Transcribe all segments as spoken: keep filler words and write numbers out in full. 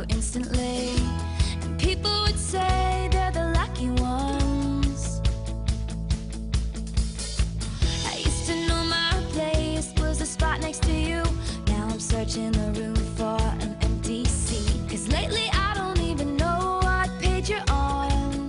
instantly, and people would say they're the lucky ones. I used to know my place was the spot next to you. Now I'm searching the room for an empty seat, 'cause lately I don't even know what page you're on.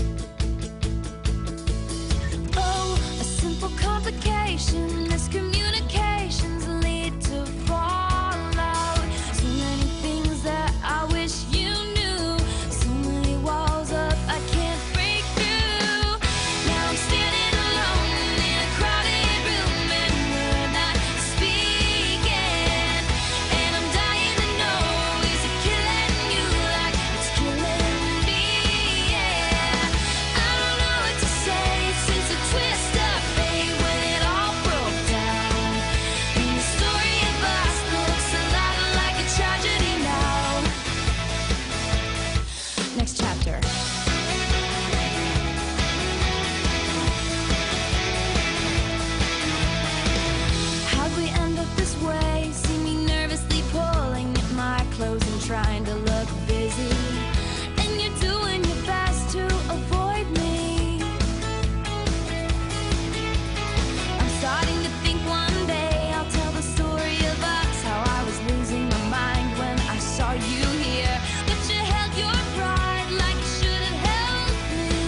Oh, a simple complication, miscommunications lead to fallout. So many things that I wish you knew, so many walls up I can't break through. Now I'm standing alone in a crowded room, and we're not speaking. And I'm dying to know, is it killing you like it's killing me? Yeah, I don't know what to say since the twist of fate when it all broke down. And the story of us looks a lot like a tragedy now. Next chapter. How'd we end up this way? See me nervously pulling at my clothes and trying to look busy, and you're doing your best to avoid me. I'm starting to think one day I'll tell the story of us, how I was losing my mind when I saw you here, but you held your pride like you should have held me.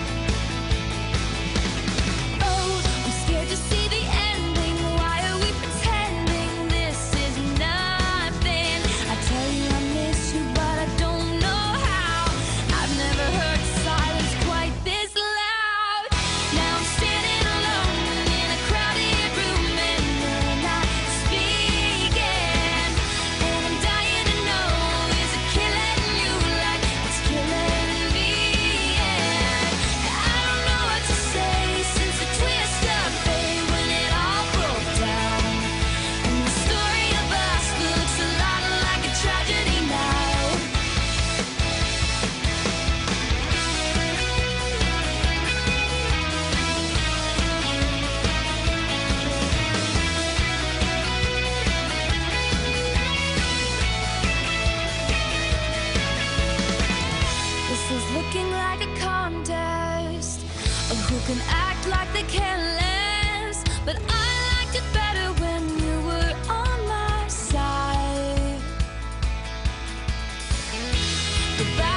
Oh, I'm scared to see the ending. Why are we pretending this is nothing? I tell you I miss you, but I don't know how. I've never heard silence quite this loud. Now I'm standing alone in a crowded room, and you're not speaking. And I'm dying to know, is it killing you like it's killing me? Yeah, I don't know what to say since the twist of fate when it all broke down. And the story of us looks a lot like a tragedy now. This is looking like a contest of who can act like they can last. But I liked it better when you were on my side. The